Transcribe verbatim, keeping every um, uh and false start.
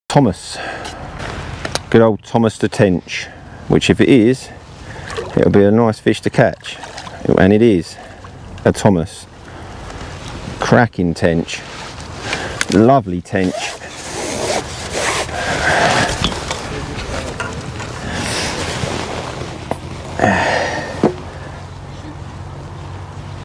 Thomas, good old Thomas the tench, which if it is, it'll be a nice fish to catch, and it is a Thomas. Cracking tench, lovely tench.